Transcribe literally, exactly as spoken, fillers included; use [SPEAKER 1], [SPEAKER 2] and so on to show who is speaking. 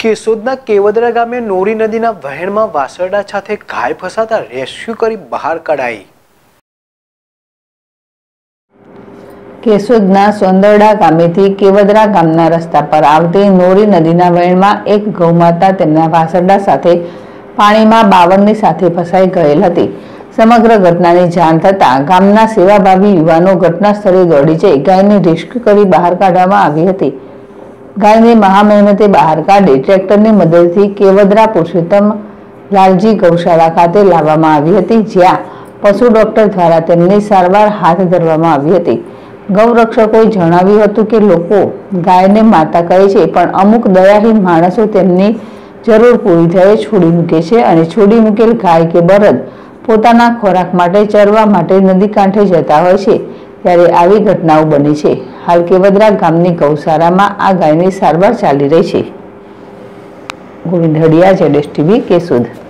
[SPEAKER 1] કેશોદના કેવદરા ગામે નોરી નદીના વહેણમાં વાસરડા સાથે ગાય ફસાતા રેસ્ક્યુ કરી બહાર કઢાઈ।
[SPEAKER 2] કેશોદના સોંદરડા ગામેથી કેવદરા ગામના રસ્તા પર આવતી નોરી નદીના વહેણમાં એક ગૌમાતા તેમના વાસરડા સાથે પાણીમાં બાવળની સાથે ફસાઈ ગયેલ હતી। સમગ્ર ઘટનાની જાણ થતાં ગામના સેવાભાવી યુવાનો ઘટના સ્થળે દોડી જઈ ગાયને રેસ્ક્યુ કરી બહાર કાઢવામાં આવી હતી। ગાયને મહામહેનતે બહાર કાઢી ટ્રેક્ટરની મદદથી કેવદરા પુરુષોત્તમ લાલજી ગૌશાળા ખાતે લાવવામાં આવી હતી, જ્યાં પશુ ડોક્ટર દ્વારા તેમની સારવાર હાથ ધરવામાં આવી હતી। ગૌરક્ષકોએ જણાવ્યું હતું કે લોકો ગાયને માતા કહે છે, પણ અમુક દયાહીન માણસો તેમની જરૂર પૂરી થયે છોડી મૂકે છે અને છોડી મૂકેલ ગાય કે બળદ પોતાના ખોરાક માટે ચરવા માટે નદી કાંઠે જતા હોય છે, ત્યારે આવી ઘટનાઓ બની છે। હાલ કેવદરા ગામની ગૌશાળામાં આ ગાયની સારવાર ચાલી રહી છે। ગોવિંદ હડિયા, જેડેશ ટીવી, કેશોદ।